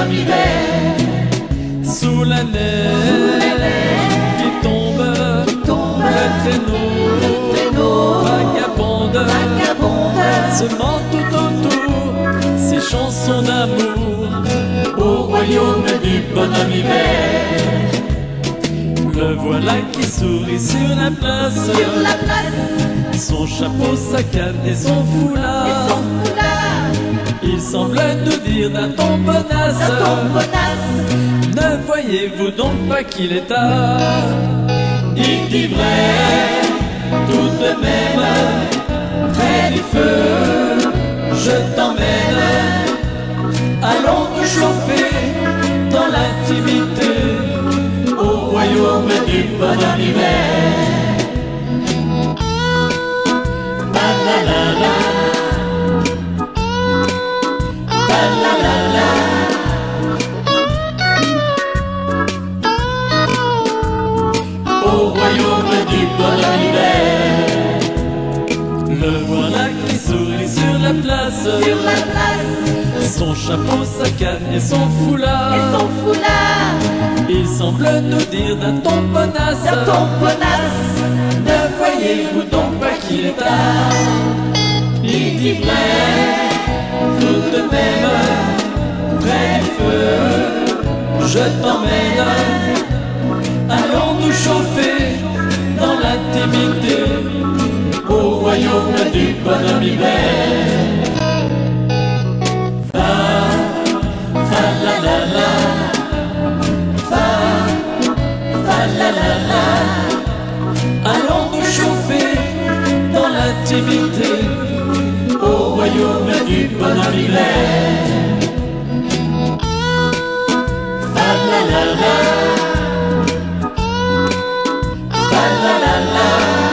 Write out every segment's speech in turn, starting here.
bonhomme hiver. Sous la neige qui tombe, le traîneau vagabonde, semant tout autour ces chansons d'amour Au royaume du bonhomme hiver. Le voilà qui sourit sur la place, Sur la place, son chapeau, sa canne et son foulard. Il semble nous dire d'un ton bonasse, ne voyez-vous donc pas qu'il est tard? Il dit vrai, tout de même, près du feu, je t'emmène. Allons nous chauffer dans l'intimité, au royaume du bonhomme hiver. La la la la, la la la la. Au royaume du bonhomme hiver. Le voilà qui sourit sur la place, Sur la place, son chapeau, sa canne et son foulard. Il semble nous dire d'un ton bonasse, ne voyez-vous donc pas qu'il est tard? Il dit vrai, tout de même, près du feu, je t'emmène. Allons nous chauffer dans l'intimité, au royaume du bonhomme hiver. Fa la la la, fa la la la. Allons nous chauffer dans l'intimité, au royaume du bonhomme hiver. Fa la la la, fa la la la.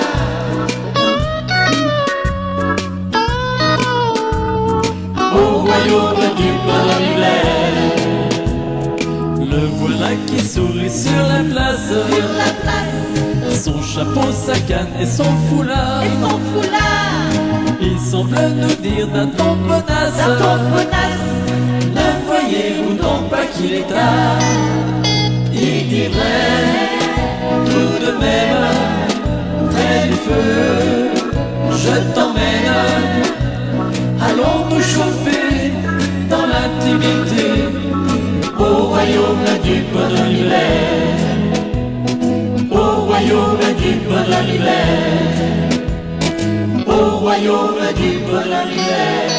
Au royaume du bonhomme hiver. Le voilà qui sourit sur la place, son chapeau, sa canne et son foulard. Il semble nous dire d'un ton bonasse, Ne voyez-vous donc pas qu'il est tard? Il dit vrai, tout de même, près du feu, je t'emmène. Allons nous chauffer dans l'intimité, au royaume du bonhomme hiver. Au royaume du bonhomme hiver. Au royaume du bonhomme hiver.